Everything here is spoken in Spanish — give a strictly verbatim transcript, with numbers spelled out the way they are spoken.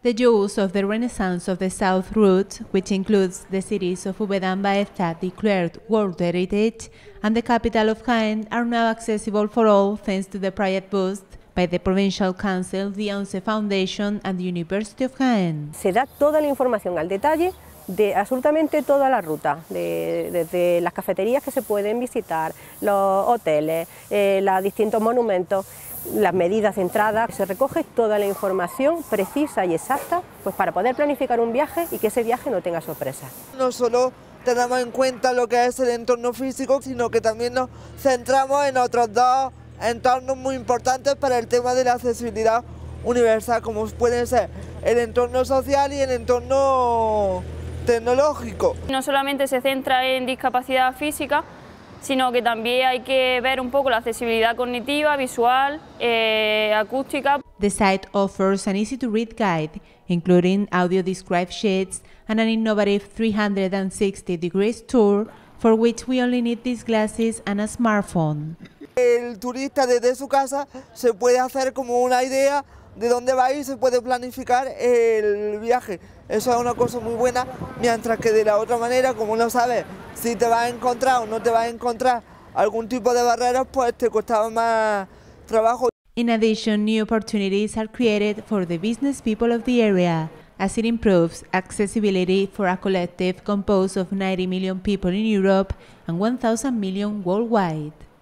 The use of the Renaissance of the South route, which includes the cities of Úbeda and Baeza declared World Heritage, and the capital of Jaén, are now accessible for all thanks to the project boost by the Provincial Council, the ONCE Foundation and the University of Jaén. Se da toda la información al detalle de absolutamente toda la ruta, de, desde las cafeterías que se pueden visitar, los hoteles, eh, los distintos monumentos, las medidas de entrada. Se recoge toda la información precisa y exacta, pues para poder planificar un viaje y que ese viaje no tenga sorpresas. No solo tenemos en cuenta lo que es el entorno físico, sino que también nos centramos en otros dos entornos muy importantes para el tema de la accesibilidad universal, como pueden ser el entorno social y el entorno tecnológico. No solamente se centra en discapacidad física, sino que también hay que ver un poco la accesibilidad cognitiva, visual, eh, acústica. The site offers an easy-to-read guide, including audio describe sheets and an innovative three hundred sixty degrees tour, for which we only need these glasses and a smartphone. El turista desde su casa se puede hacer como una idea de dónde va a ir y se puede planificar el viaje. Eso es una cosa muy buena, mientras que de la otra manera, como no sabes si te vas a encontrar o no te vas a encontrar algún tipo de barreras, pues te costaba más trabajo. In addition, new opportunities are created for the business people of the area, as it improves accessibility for a collective composed of ninety million people in Europe and one thousand million worldwide.